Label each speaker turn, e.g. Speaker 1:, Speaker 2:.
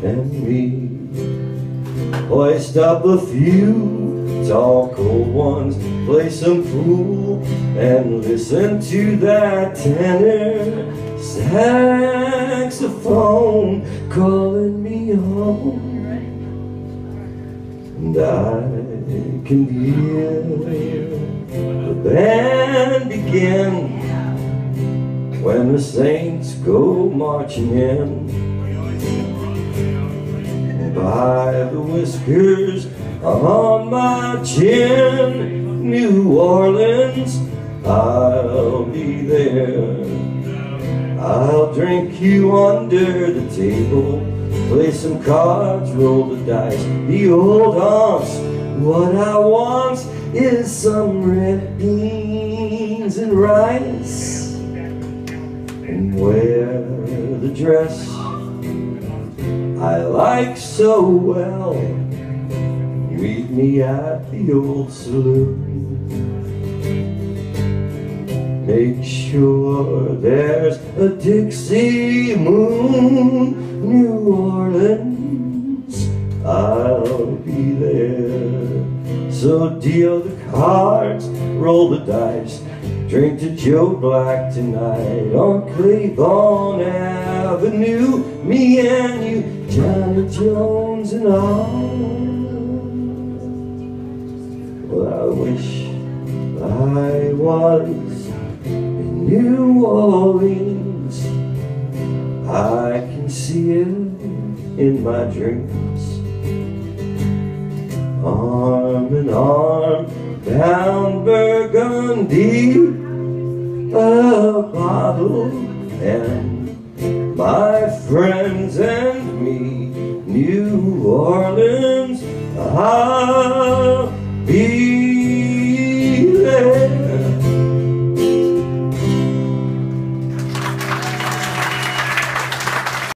Speaker 1: and me. Hoist up a few tall cold ones, play some pool, and listen to that tenor saxophone calling me home. And I can hear the band begin when the saints go marching in. By the whiskers on my chin, New Orleans, I'll be there. I'll drink you under the table, play some cards, roll the dice, the old haunts. What I want is some red beans and rice, and wear the dress I like so well. Meet me at the old saloon. Make sure there's a Dixie moon. New Orleans, I'll be there. So deal the cards, roll the dice, drink to Joe Black tonight on Claiborne Avenue. Me and you, Johnny Jones and all. Well, I wish I was in New Orleans. I can see it in my dreams. Arm in arm down Burgundy, a bottle and my friends and me. New Orleans,